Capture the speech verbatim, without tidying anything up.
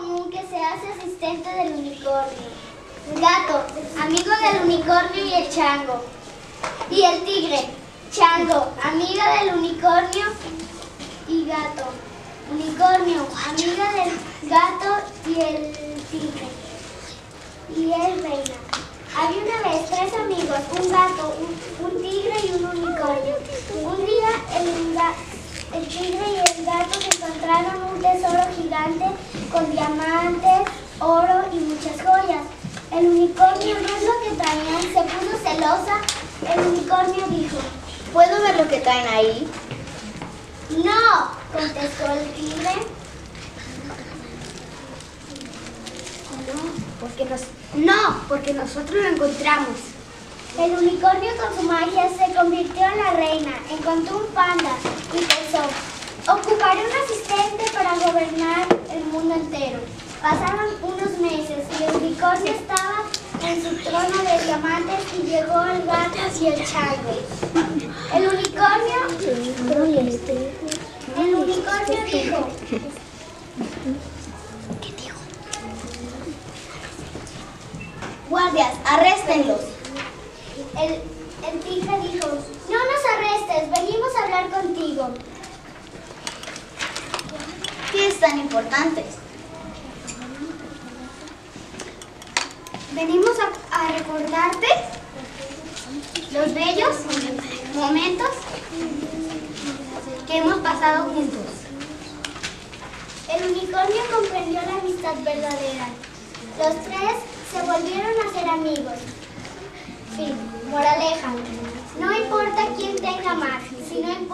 común que se hace asistente del unicornio. Gato, amigo del unicornio y el chango. Y el tigre, chango, amiga del unicornio y gato. Unicornio, amiga del gato y el tigre. Y es reina. Había una vez tres amigos, un gato, un, un tigre y un unicornio. Un día el, el tigre y el gato se encontraron un tesoro gigante con diamantes, oro y muchas joyas. El unicornio no es lo que traían, se puso celosa. El unicornio dijo: ¿puedo ver lo que traen ahí? No, contestó el tigre. No, porque, nos, no, porque nosotros lo encontramos. El unicornio con su magia se convirtió en la reina, encontró un panda y pensó: ocuparé un asistente para gobernar el mundo entero. Pasaron unos meses y el unicornio estaba en su trono de diamantes y llegó el gato y el chango. El unicornio, el unicornio dijo: guardias, arréstenlos. El, el tigre dijo: no nos arrestes, venimos a hablar contigo. ¿Qué es tan importante? Venimos a, a recordarte los bellos momentos que hemos pasado juntos. El unicornio comprendió la amistad verdadera. Los tres se volvieron a ser amigos. Fin. Moraleja: no importa quién tenga más, sino importa